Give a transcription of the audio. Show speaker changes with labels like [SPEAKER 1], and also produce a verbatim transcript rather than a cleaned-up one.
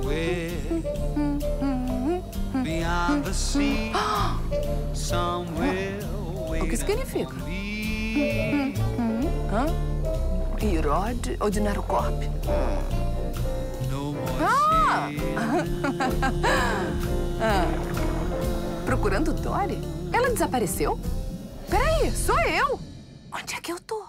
[SPEAKER 1] somewhere beyond the sea, somewhere
[SPEAKER 2] O que significa? Hã? Irod Ordinary Corp?
[SPEAKER 1] no more
[SPEAKER 2] Ah! Ah. Procurando Dory? Ela desapareceu? Peraí, sou eu! Onde é que eu tô?